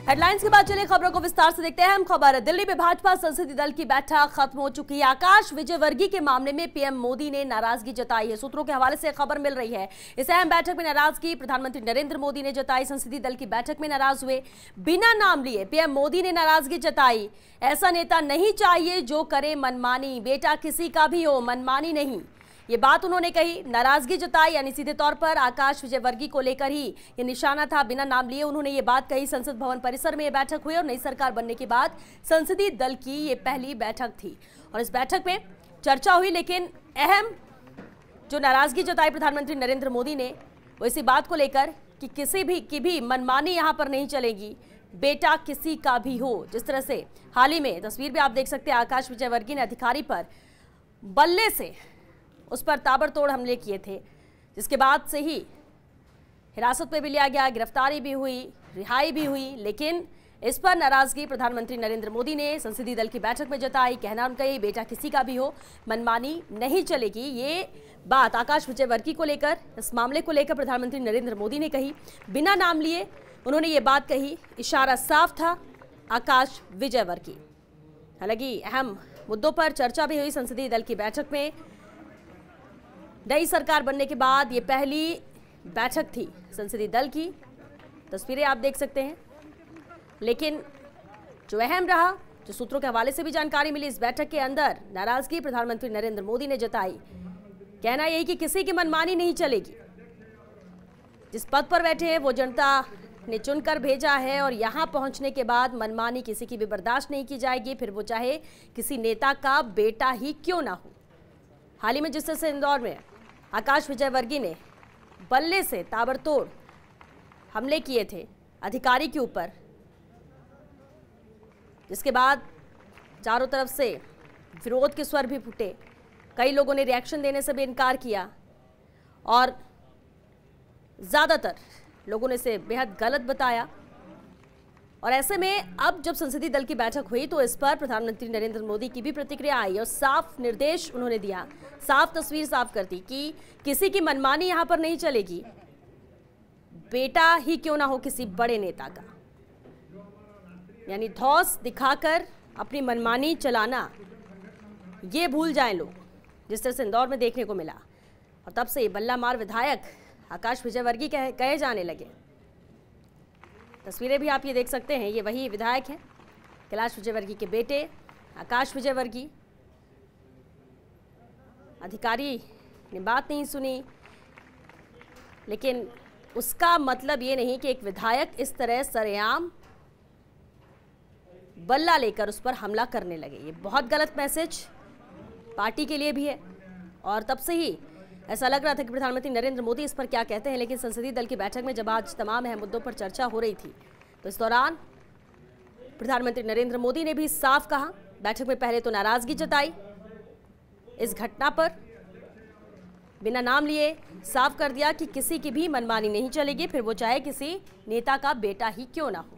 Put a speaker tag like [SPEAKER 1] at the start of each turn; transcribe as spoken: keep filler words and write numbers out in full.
[SPEAKER 1] Headlines के बाद चलिए खबरों को विस्तार से देखते हैं। हम खबर दिल्ली में भाजपा संसदीय दल की बैठक खत्म हो चुकी है। आकाश विजयवर्गीय के मामले में पीएम मोदी ने नाराजगी जताई है। सूत्रों के हवाले से खबर मिल रही है। इस अहम बैठक में नाराजगी प्रधानमंत्री नरेंद्र मोदी ने जताई। संसदीय दल की बैठक में नाराज हुए बिना नाम लिए पीएम मोदी ने नाराजगी जताई। ऐसा नेता नहीं चाहिए जो करे मनमानी, बेटा किसी का भी हो, मनमानी नहीं। ये बात उन्होंने कही, नाराजगी जताई, यानी सीधे तौर पर आकाश विजयवर्गीय को लेकर ही ये निशाना था। बिना नाम लिए उन्होंने ये बात कही। संसद भवन परिसर में ये बैठक हुई और नई सरकार बनने के बाद संसदीय दल की ये पहली बैठक थी और इस बैठक में चर्चा हुई। लेकिन अहम जो नाराजगी जताई प्रधानमंत्री नरेंद्र मोदी ने वो इसी बात को लेकर कि किसी भी की भी मनमानी यहाँ पर नहीं चलेगी, बेटा किसी का भी हो। जिस तरह से हाल ही में तस्वीर भी आप देख सकते हैं, आकाश विजयवर्गीय ने अधिकारी पर बल्ले से उस पर ताबड़तोड़ हमले किए थे, जिसके बाद से ही हिरासत में भी लिया गया, गिरफ्तारी भी हुई, रिहाई भी हुई। लेकिन इस पर नाराजगी प्रधानमंत्री नरेंद्र मोदी ने संसदीय दल की बैठक में जताई। कहना उनका ये, बेटा किसी का भी हो, मनमानी नहीं चलेगी। ये बात आकाश विजयवर्गीय को लेकर, इस मामले को लेकर प्रधानमंत्री नरेंद्र मोदी ने कही। बिना नाम लिए उन्होंने ये बात कही, इशारा साफ था आकाश विजयवर्गीय। हालांकि अहम मुद्दों पर चर्चा भी हुई संसदीय दल की बैठक में। नई सरकार बनने के बाद ये पहली बैठक थी संसदीय दल की, तस्वीरें आप देख सकते हैं। लेकिन जो अहम रहा, जो सूत्रों के हवाले से भी जानकारी मिली, इस बैठक के अंदर नाराजगी प्रधानमंत्री नरेंद्र मोदी ने जताई। कहना यही कि किसी की मनमानी नहीं चलेगी। जिस पद पर बैठे हैं वो जनता ने चुनकर भेजा है और यहाँ पहुँचने के बाद मनमानी किसी की भी बर्दाश्त नहीं की जाएगी, फिर वो चाहे किसी नेता का बेटा ही क्यों ना हो। हाल ही में जिस तरह से इंदौर में आकाश विजयवर्गीय ने बल्ले से ताबड़तोड़ हमले किए थे अधिकारी के ऊपर, जिसके बाद चारों तरफ से विरोध के स्वर भी फूटे। कई लोगों ने रिएक्शन देने से भी इनकार किया और ज़्यादातर लोगों ने इसे बेहद गलत बताया। और ऐसे में अब जब संसदीय दल की बैठक हुई तो इस पर प्रधानमंत्री नरेंद्र मोदी की भी प्रतिक्रिया आई और साफ निर्देश उन्होंने दिया, साफ तस्वीर साफ कर दी कि किसी की मनमानी यहां पर नहीं चलेगी, बेटा ही क्यों ना हो किसी बड़े नेता का। यानी धौंस दिखाकर अपनी मनमानी चलाना ये भूल जाएं लोग, जिस तरह से इंदौर में देखने को मिला। और तब से बल्ला मार विधायक आकाश विजयवर्गीय कहे, कहे जाने लगे। तस्वीरें भी आप ये देख सकते हैं, ये वही विधायक हैं कैलाश विजयवर्गीय के बेटे आकाश विजयवर्गीय। अधिकारी ने बात नहीं सुनी, लेकिन उसका मतलब ये नहीं कि एक विधायक इस तरह सरेआम बल्ला लेकर उस पर हमला करने लगे। ये बहुत गलत मैसेज पार्टी के लिए भी है और तब से ही ऐसा लग रहा था कि प्रधानमंत्री नरेंद्र मोदी इस पर क्या कहते हैं। लेकिन संसदीय दल की बैठक में जब आज तमाम अहम मुद्दों पर चर्चा हो रही थी तो इस दौरान प्रधानमंत्री नरेंद्र मोदी ने भी साफ कहा। बैठक में पहले तो नाराजगी जताई इस घटना पर, बिना नाम लिए साफ कर दिया कि किसी की भी मनमानी नहीं चलेगी, फिर वो चाहे किसी नेता का बेटा ही क्यों ना हो।